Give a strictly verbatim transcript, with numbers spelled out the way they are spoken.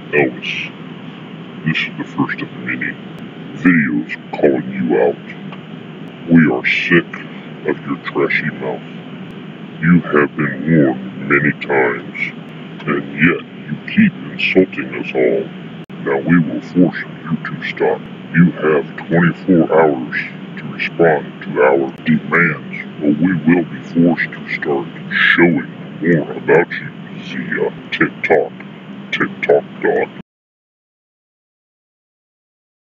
Elvis, this is the first of many videos calling you out. We are sick of your trashy mouth. You have been warned many times, and yet you keep insulting us all. Now we will force you to stop. You have twenty-four hours to respond to our demands, or we will be forced to start showing more about you via TikTok. TikTok dog.